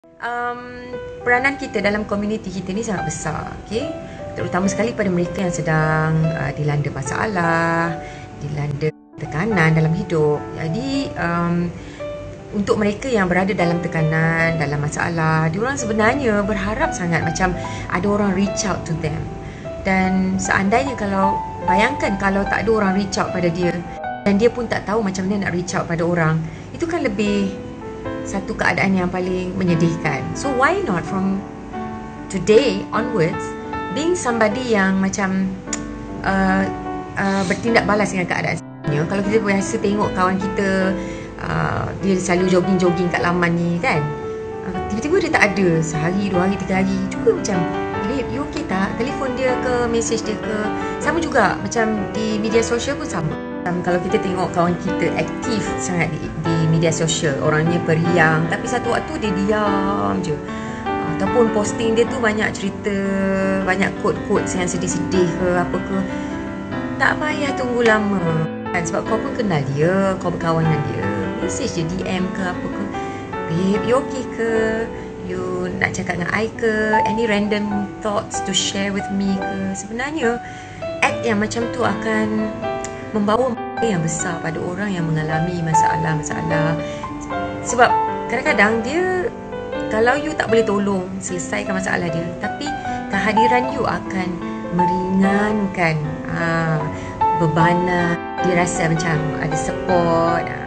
Peranan kita dalam komuniti kita ni sangat besar, okey? Terutama sekali pada mereka yang sedang dilanda masalah, dilanda tekanan dalam hidup. Jadi untuk mereka yang berada dalam tekanan, dalam masalah, diorang sebenarnya berharap sangat macam ada orang reach out to them. Dan seandainya bayangkan kalau tak ada orang reach out pada dia dan dia pun tak tahu macam mana nak reach out pada orang, itu kan lebih satu keadaan yang paling menyedihkan. So why not from today onwards being somebody yang macam bertindak balas dengan keadaan sebenarnya. Kalau kita biasa tengok kawan kita dia selalu jogging-jogging kat laman ni kan, tiba-tiba dia tak ada sehari, 2 hari, 3 hari, juga macam babe, you okay tak? Telefon dia ke, message dia ke. Sama juga macam di media sosial pun sama. Kalau kita tengok kawan kita aktif sangat di media sosial, orangnya periang, tapi satu waktu dia diam je. Ataupun posting dia tu banyak cerita, banyak quote-quote yang sedih-sedih ke apa ke. Tak payah tunggu lama kan, sebab kau pun kenal dia, kau berkawan dengan dia, message dia, DM ke apa ke, babe, you okay ke? You nak cakap dengan I ke? Any random thoughts to share with me ke? Sebenarnya act yang macam tu akan membawa yang besar pada orang yang mengalami masalah-masalah. Sebab kadang-kadang dia, kalau you tak boleh tolong selesaikan masalah dia, tapi kehadiran you akan meringankan bebanan. Dia rasa macam ada support,